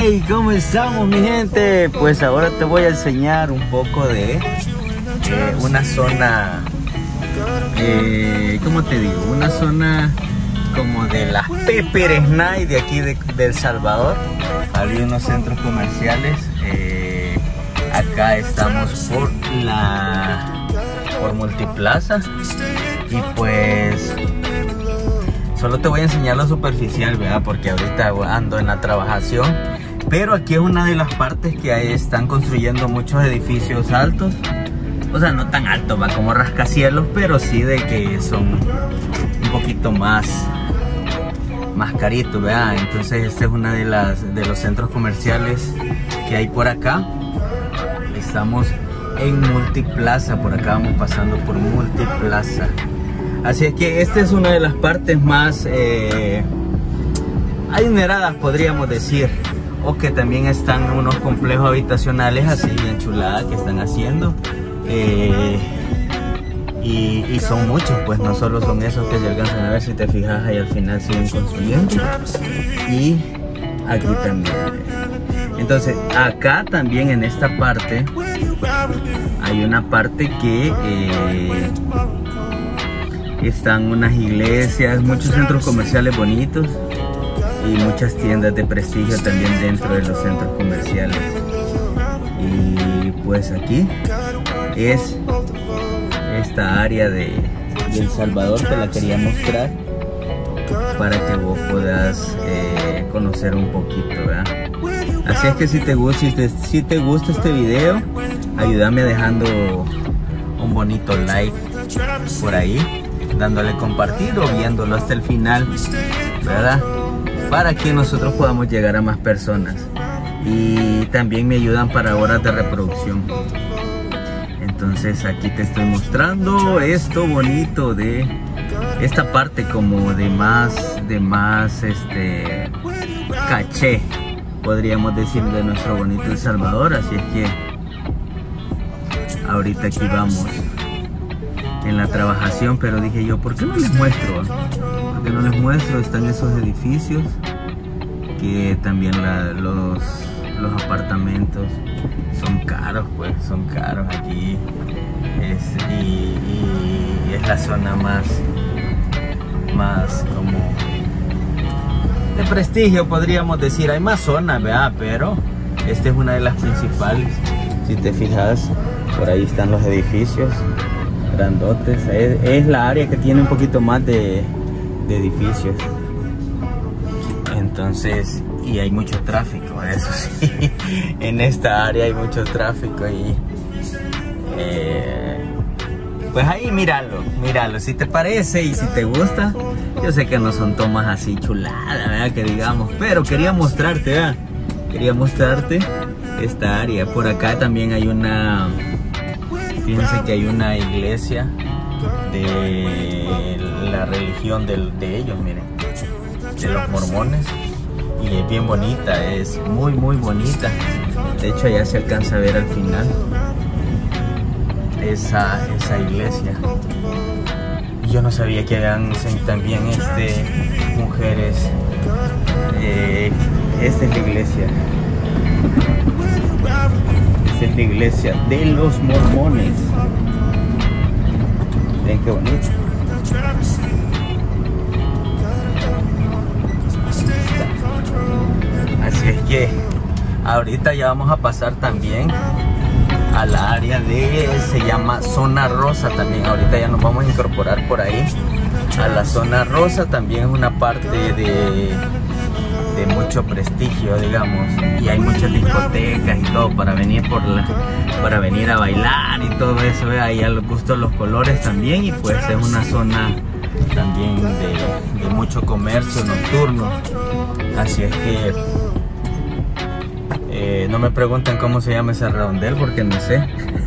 Hey, ¿cómo estamos, mi gente? Pues ahora te voy a enseñar un poco de una zona, ¿cómo te digo? Una zona como de las Pepper Night de aquí de El Salvador. Había unos centros comerciales. Acá estamos por Multiplaza y pues solo te voy a enseñar lo superficial, ¿verdad? Porque ahorita ando en la trabajación. Pero aquí es una de las partes que están construyendo muchos edificios altos. O sea, no tan altos, va, como rascacielos, pero sí de que son un poquito más caritos, ¿verdad? Entonces este es una de los centros comerciales que hay por acá. Estamos en Multiplaza, por acá vamos pasando por Multiplaza. Así es que esta es una de las partes más adineradas, podríamos decir. O que también están unos complejos habitacionales así bien chuladas que están haciendo. Y son muchos, pues no solo son esos que se alcanzan a ver, si te fijas ahí al final siguen construyendo. Y aquí también. Entonces acá también en esta parte hay una parte que están unas iglesias, muchos centros comerciales bonitos y muchas tiendas de prestigio también dentro de los centros comerciales. Y pues aquí es esta área de El Salvador, te la quería mostrar para que vos puedas conocer un poquito, ¿verdad? Así es que si te gusta este video, ayúdame dejando un bonito like por ahí, dándole compartir o viéndolo hasta el final, ¿verdad? Para que nosotros podamos llegar a más personas. Y también me ayudan para horas de reproducción. Entonces aquí te estoy mostrando esto bonito de esta parte como de más caché, podríamos decir, de nuestro bonito El Salvador. Así es que ahorita aquí vamos en la trabajación, pero dije yo, ¿por qué no les muestro? ¿Por qué no les muestro? Están esos edificios que también los apartamentos son caros, pues son caros aquí. Y es la zona más como de prestigio, podríamos decir. Hay más zonas, ¿verdad? Pero esta es una de las principales. Si te fijas, por ahí están los edificios grandotes. Es la área que tiene un poquito más de edificios. Entonces, y hay mucho tráfico, eso sí. En esta área hay mucho tráfico y pues ahí míralo, si te parece y si te gusta. Yo sé que no son tomas así chuladas, ¿verdad? Que digamos, pero quería mostrarte, ¿verdad? Quería mostrarte esta área. Por acá también hay fíjense que hay una iglesia de la religión de ellos, miren, de los mormones. Y es bien bonita, es muy bonita. De hecho ya se alcanza a ver al final esa iglesia. Y yo no sabía que habían también mujeres. Esta es la iglesia. Esta es la iglesia de los mormones. Ven qué bonito. Así es que ahorita ya vamos a pasar también a la área se llama Zona Rosa también. Ahorita ya nos vamos a incorporar por ahí a la Zona Rosa. También es una parte de mucho prestigio, digamos, y hay muchas discotecas y todo para venir para venir a bailar y todo eso, ahí al gusto de los colores también. Y pues es una zona también de mucho comercio nocturno. Así es que no me pregunten cómo se llama ese redondel porque no sé.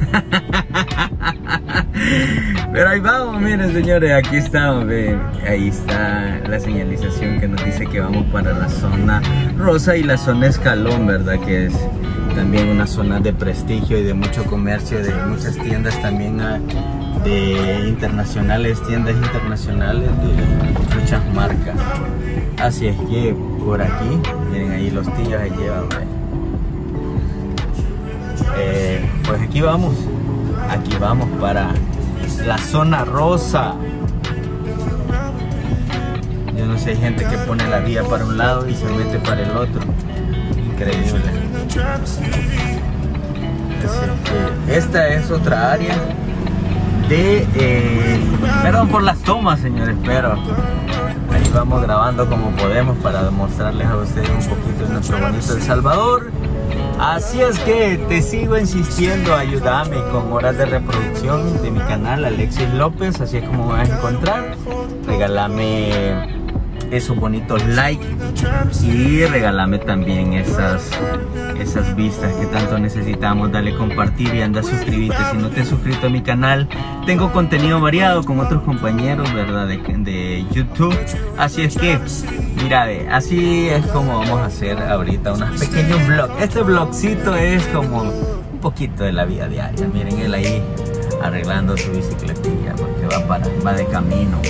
Pero ahí vamos, miren señores, aquí estamos, ven. Ahí está la señalización que nos dice que vamos para la Zona Rosa y la Zona Escalón, ¿verdad? Que es también una zona de prestigio y de mucho comercio, de muchas tiendas también tiendas internacionales, de muchas marcas. Así es que por aquí. Miren ahí los tíos ahí llevan. Pues aquí vamos para la zona rosa. Yo no sé, hay gente que pone la vía para un lado y se mete para el otro. Increíble. Esta es otra área de perdón por las tomas, señores, pero ahí vamos grabando como podemos para demostrarles a ustedes un poquito de nuestro bonito El Salvador. Así es que te sigo insistiendo, ayúdame con horas de reproducción de mi canal Alexis López, así es como me vas a encontrar. Regálame esos bonitos likes y regálame también esas vistas que tanto necesitamos. Dale compartir y anda suscríbete si no te has suscrito a mi canal. Tengo contenido variado con otros compañeros, ¿verdad? de YouTube. Así es que mira, así es como vamos a hacer ahorita unos pequeños vlogs. Este vlogcito es como un poquito de la vida diaria. Miren él ahí arreglando su bicicletilla porque va de camino.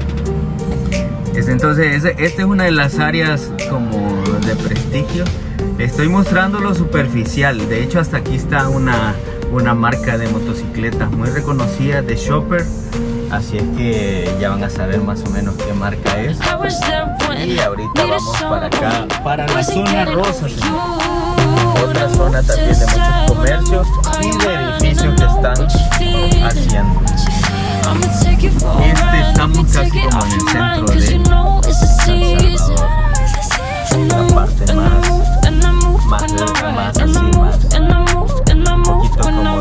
Entonces esta es una de las áreas como de prestigio. Estoy mostrando lo superficial. De hecho hasta aquí está una marca de motocicletas muy reconocida de Shopper. Así es que ya van a saber más o menos qué marca es. Y ahorita vamos para acá, para la zona rosa, señor. Otra zona también de muchos comercios y de edificios que están haciendo. Estamos casi como en el centro de San Salvador. La parte más así, un poquito como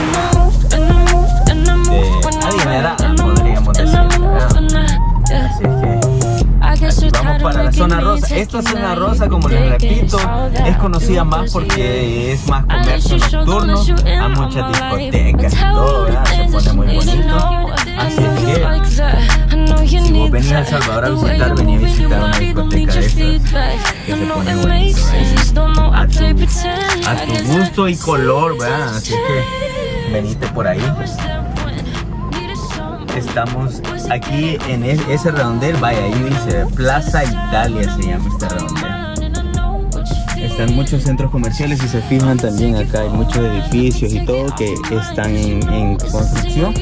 de adinerada, podríamos decir, ¿verdad? Así es que vamos para la zona rosa. Esta zona rosa, como les repito, es conocida más porque es más comercio nocturno, a muchas discotecas y todo, ¿verdad? Se pone muy bonito. Así es que si vos venís a El Salvador a visitar, venís a visitar una discoteca de estas que se pone bonito a tu gusto y color, ¿verdad? Así es que venite por ahí. Estamos aquí en ese redondel, vaya, ahí dice Plaza Italia, se llama este redondel. Están muchos centros comerciales, si se fijan también acá hay muchos edificios y todo que están en construcción.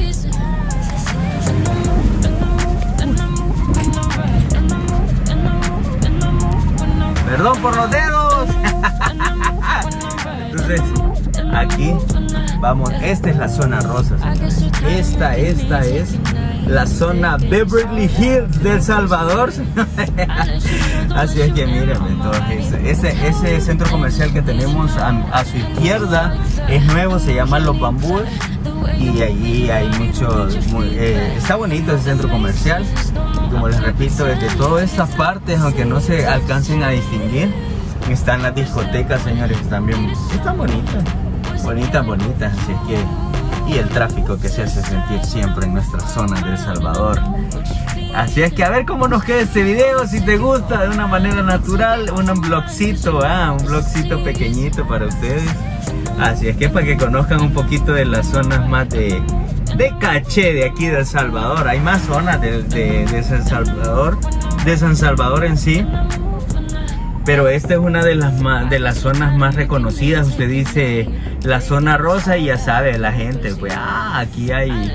Perdón por los dedos. Entonces aquí vamos, esta es la zona rosa, señores. Esta es la zona Beverly Hills de El Salvador. Así es que miren, entonces ese centro comercial que tenemos a su izquierda es nuevo, se llama Los Bambúes. Y allí hay muchos, está bonito ese centro comercial. Como les repito, desde todas estas partes, aunque no se alcancen a distinguir, están las discotecas, señores, también están bonitas, así es que, y el tráfico que se hace sentir siempre en nuestra zona de El Salvador. Así es que a ver cómo nos queda este video. Si te gusta, de una manera natural, un vlogcito pequeñito para ustedes. Así es que para que conozcan un poquito de las zonas más de caché de aquí de El Salvador. Hay más zonas de San Salvador en sí, pero esta es una de las zonas más reconocidas. Usted dice la zona rosa y ya sabe la gente, pues aquí hay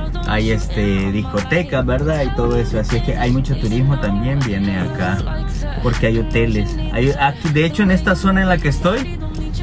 discotecas, ¿verdad? Y todo eso. Así es que hay mucho turismo también, viene acá porque hay hoteles. Aquí, de hecho, en esta zona en la que estoy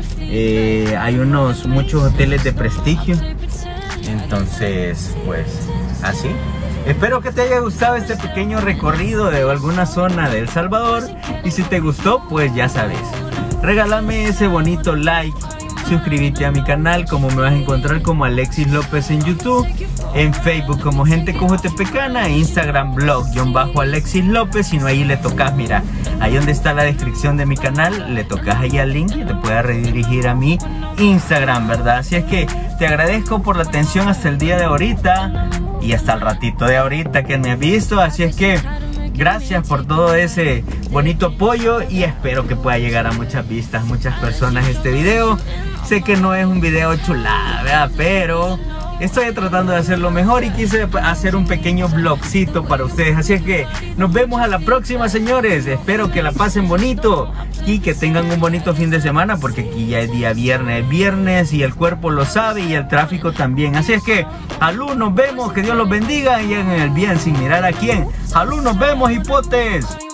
hay muchos hoteles de prestigio. Entonces, pues así. Espero que te haya gustado este pequeño recorrido de alguna zona de El Salvador. Y si te gustó, pues ya sabes, regálame ese bonito like, suscríbete a mi canal, como me vas a encontrar como Alexis López en YouTube, en Facebook como Gente Cojutepecana, Instagram blog-Alexis López. Si no, ahí le tocas, mira, ahí donde está la descripción de mi canal, le tocas ahí al link y te puede redirigir a mi Instagram, ¿verdad? Así es que te agradezco por la atención hasta el día de ahorita y hasta el ratito de ahorita que me has visto. Así es que gracias por todo ese bonito apoyo y espero que pueda llegar a muchas vistas, muchas personas este video. Sé que no es un video chulada, ¿verdad? Pero estoy tratando de hacerlo mejor y quise hacer un pequeño vlogcito para ustedes. Así es que nos vemos a la próxima, señores. Espero que la pasen bonito y que tengan un bonito fin de semana, porque aquí ya es día viernes y el cuerpo lo sabe y el tráfico también. Así es que, salud, nos vemos, que Dios los bendiga y hagan el bien sin mirar a quién. Salud, nos vemos, hipotes.